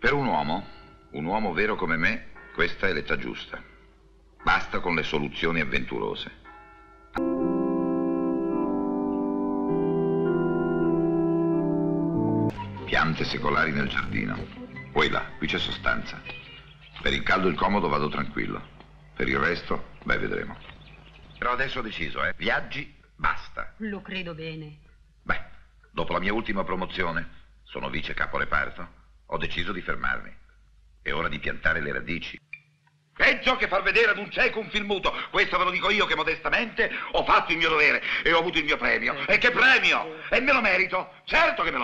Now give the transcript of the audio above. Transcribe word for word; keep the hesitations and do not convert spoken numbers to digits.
Per un uomo, un uomo vero come me, questa è l'età giusta. Basta con le soluzioni avventurose. Piante secolari nel giardino. Poi là, qui c'è sostanza. Per il caldo e il comodo vado tranquillo. Per il resto, beh, vedremo. Però adesso ho deciso, eh. Viaggi, basta. Lo credo bene. Beh, dopo la mia ultima promozione, sono vice capo reparto, ho deciso di fermarmi. È ora di piantare le radici. Peggio che far vedere ad un cieco un film muto. Questo ve lo dico io che modestamente ho fatto il mio dovere e ho avuto il mio premio. E che premio? E me lo merito. Certo che me lo